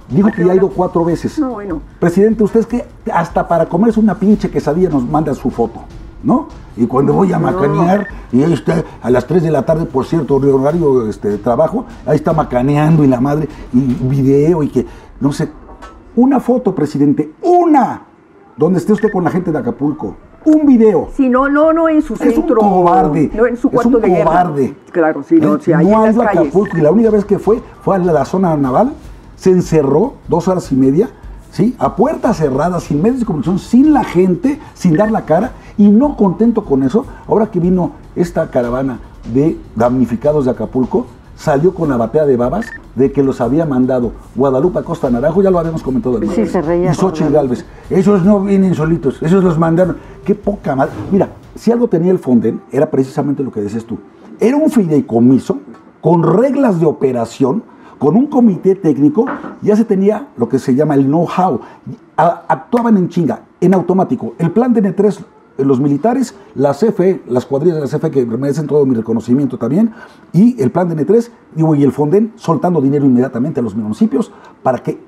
Dijo que ya ha ido 4 veces. No, bueno. Presidente, usted es que hasta para comerse una pinche quesadilla nos manda su foto, ¿no? Y cuando voy a macanear, y ahí está a las 3 de la tarde, por cierto, horario de trabajo, ahí está macaneando y la madre, y video, y que, no sé, una foto, presidente, una, donde esté usted con la gente de Acapulco. Un video. Sí, no en su centro. Es un cobarde. No en su cuarto de guerra. Es un cobarde. Claro, sí, no, sí, ahí no en ha ido las a calles. Acapulco, y la única vez que fue a la zona naval, se encerró 2 horas y media, ¿sí? A puertas cerradas, sin medios de comunicación, sin la gente, sin dar la cara, y no contento con eso, ahora que vino esta caravana de damnificados de Acapulco, salió con la batea de babas de que los había mandado Guadalupe Acosta Naranjo, ya lo habíamos comentado. Sí, se reía. Y Xochitl Gálvez. Esos no vienen solitos, esos los mandaron. Qué poca madre. Mira, si algo tenía el Fonden, era precisamente lo que decías tú. Era un fideicomiso con reglas de operación, con un comité técnico, ya se tenía lo que se llama el know-how. Actuaban en chinga, en automático. El plan de N3, los militares, la CFE, las cuadrillas de la CFE que merecen todo mi reconocimiento también, y el plan de N3, y el Fonden soltando dinero inmediatamente a los municipios para que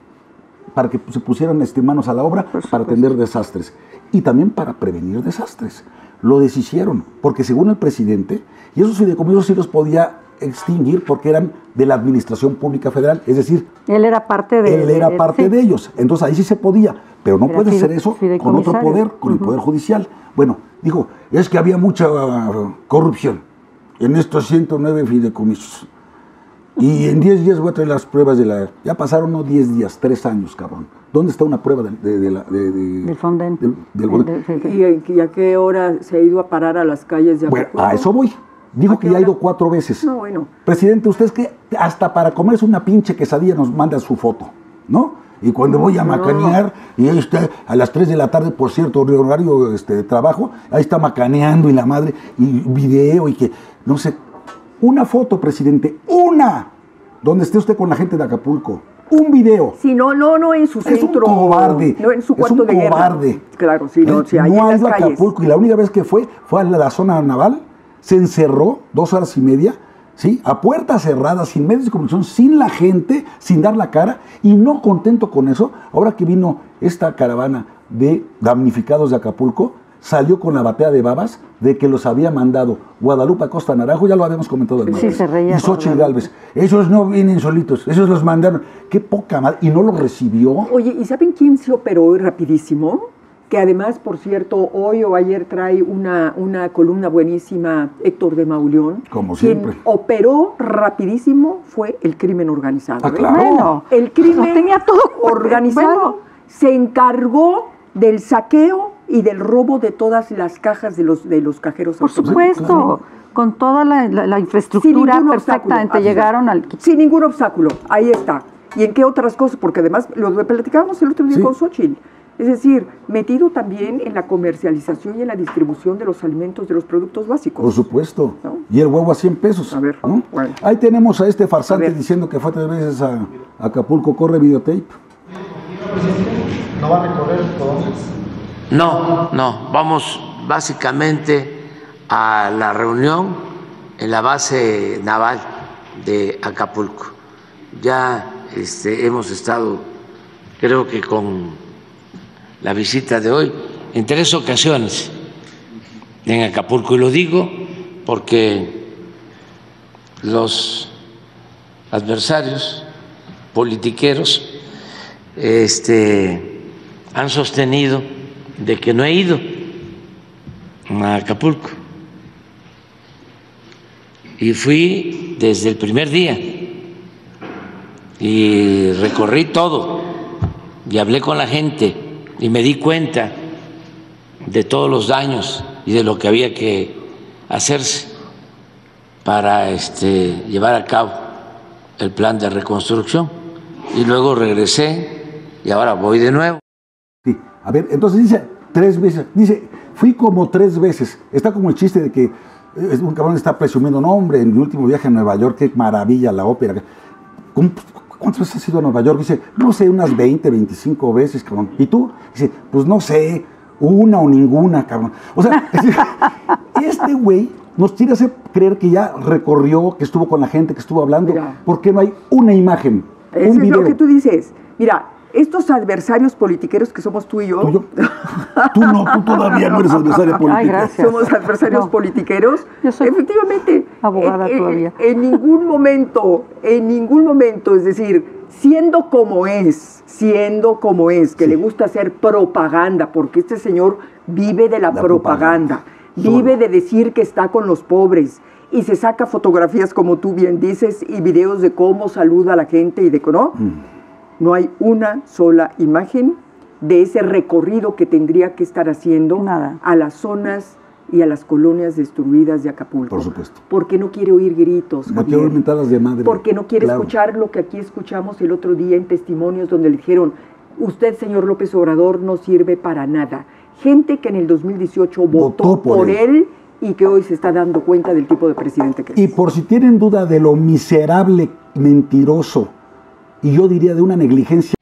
se pusieran manos a la obra para atender desastres y también para prevenir desastres. Lo deshicieron, porque según el presidente, y esos fideicomisos sí los podía extinguir porque eran de la Administración Pública Federal, es decir, él era parte de ellos, entonces ahí sí se podía, pero no puede ser eso con otro poder, con el Poder Judicial. Bueno, dijo, es que había mucha corrupción en estos 109 fideicomisos, y en 10 días voy a traer las pruebas ya pasaron no 10 días, 3 años, cabrón. ¿Dónde está una prueba del Fonden? ¿Y a qué hora se ha ido a parar a las calles de Acapulco? Bueno, a eso voy. Dijo que ya ha ido 4 veces. No, bueno. Presidente, usted es que hasta para comerse una pinche quesadilla nos manda su foto, ¿no? Y cuando voy a macanear, y ahí está a las 3 de la tarde, por cierto, horario de trabajo, ahí está macaneando y la madre, y video, y que, no sé, una foto, presidente, una, donde esté usted con la gente de Acapulco. Un video. Sí, no en su centro. Es un cobarde. No en su cuarto de guerra. Es un cobarde. Claro, sí, no, sí, ahí no ha en ido las a calles. Acapulco, y la única vez que fue a la zona naval, se encerró 2 horas y media, ¿sí? A puertas cerradas, sin medios de comunicación, sin la gente, sin dar la cara, y no contento con eso, ahora que vino esta caravana de damnificados de Acapulco, salió con la batea de babas de que los había mandado Guadalupe Acosta Naranjo, ya lo habíamos comentado. Sí, se reía. Y Xochitl Gálvez. Esos no vienen solitos, esos los mandaron. Qué poca madre, y no los recibió. Oye, ¿y saben quién se operó hoy rapidísimo? Que además, por cierto, hoy o ayer trae una columna buenísima Héctor de Mauleón. Como siempre. Quien operó rapidísimo fue el crimen organizado. Ah, claro. Bueno, el crimen tenía todo organizado se encargó del saqueo y del robo de todas las cajas de los cajeros. Por supuesto, con toda la infraestructura perfectamente llegaron al... Sin ningún obstáculo, ahí está. ¿Y en qué otras cosas? Porque además lo platicábamos el otro día con Xochitl. Es decir, metido también en la comercialización y en la distribución de los alimentos, de los productos básicos. Por supuesto. ¿No? Y el huevo a 100 pesos. A ver, ¿no? bueno. Ahí tenemos a este farsante diciendo que fue 3 veces a Acapulco. Corre videotape. ¿No va a recorrer entonces? No, vamos básicamente a la reunión en la base naval de Acapulco. Ya hemos estado, creo que con la visita de hoy, en 3 ocasiones en Acapulco, y lo digo porque los adversarios politiqueros han sostenido de que no he ido a Acapulco, y fui desde el primer día y recorrí todo y hablé con la gente y me di cuenta de todos los daños y de lo que había que hacerse para llevar a cabo el plan de reconstrucción, y luego regresé y ahora voy de nuevo. Sí, a ver, entonces dice 3 veces, dice, fui como 3 veces, está como el chiste de que un cabrón está presumiendo, no hombre, en mi último viaje a Nueva York, qué maravilla la ópera. ¿Cuántas veces has ido a Nueva York? Dice, no sé, unas 20, 25 veces, cabrón. ¿Y tú? Dice, pues no sé, una o ninguna, cabrón. O sea, este güey nos quiere hacer creer que ya recorrió, que estuvo con la gente, que estuvo hablando. Mira, porque no hay una imagen, eso un video. Es lo que tú dices. Mira, estos adversarios politiqueros que somos tú y yo. ¿Tú y yo? Tú no, tú todavía no eres adversaria política. Ay, gracias. Somos adversarios politiqueros. Yo soy efectivamente. abogada todavía. En ningún momento, es decir, siendo como es, que le gusta hacer propaganda, porque este señor vive de la propaganda, vive de decir que está con los pobres, y se saca fotografías, como tú bien dices, y videos de cómo saluda a la gente y de ¿no? No hay una sola imagen de ese recorrido que tendría que estar haciendo a las zonas y a las colonias destruidas de Acapulco. Por supuesto. Porque no quiere oír gritos, no quiere oír mentadas de madre. Porque no quiere escuchar lo que aquí escuchamos el otro día en testimonios donde le dijeron, usted, señor López Obrador, no sirve para nada. Gente que en el 2018 votó por él y que hoy se está dando cuenta del tipo de presidente que es. Y por si tienen duda de lo miserable, mentiroso, y yo diría de una negligencia